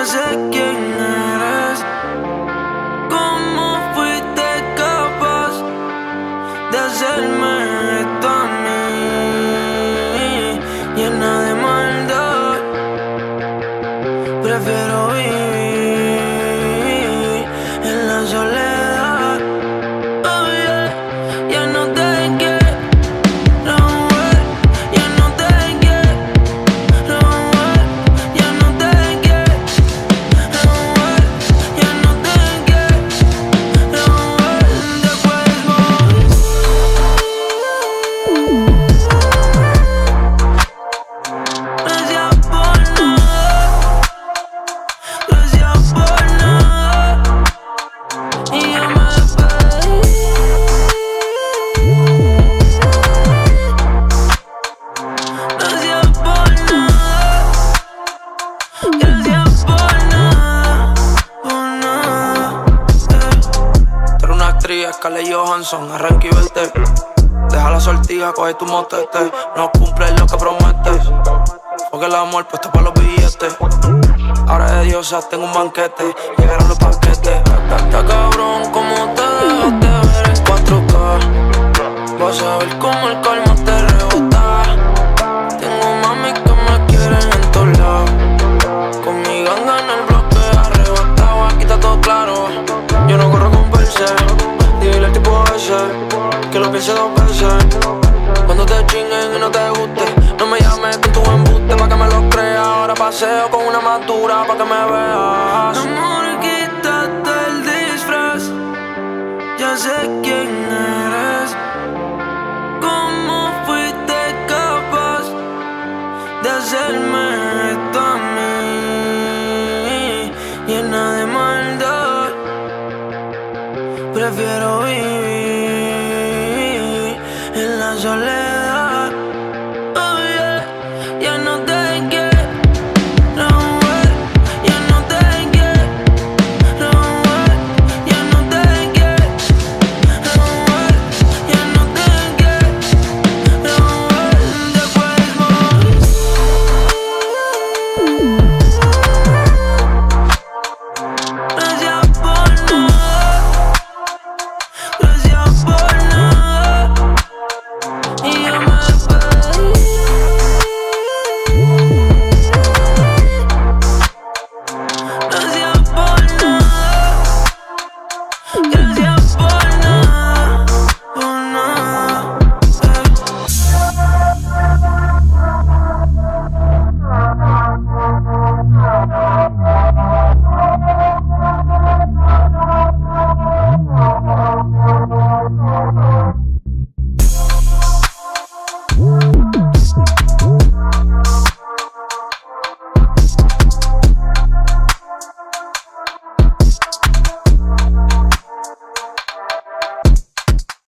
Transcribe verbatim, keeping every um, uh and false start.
sé quién eres. ¿Cómo fuiste capaz de hacerme esto a mí? Llena de maldad, prefiero vivir en la soledad. Oh yeah, ya no te quiero ver, ya no te quiero ver, ya no te quiero ver, ya no te quiero ver. Después voy. Gracias por nada, gracias por nada. Y yo me despedí. Gracias por nada, gracias por nada, por nada. Tú eres una actriz, Scarlett Johansson, arranca y vete. Deja la sortija, coge tu motete. No cumples lo que prometes, porque el amor puesto para los billetes. Ahora de diosas tengo un banquete, llegaron los paquetes. Está cabrón como te dejaste ver en cuatro K. Vas a ver cómo el calma te rebota. Tengo mami que me quieren en todos lados. Con mi ganga en el bloque arrebatado, aquí está todo claro. Yo no corro con verse, dile al tipo ese que lo piense dos veces. Cuando te chinguen y no te guste, no me llames con tu embuste pa' que me lo creas. Ahora paseo con una madura pa' que me veas. Amor, quítate el disfraz, ya sé quién eres. ¿Cómo fuiste capaz de hacerme esto a mí? Llena de maldad, prefiero vivir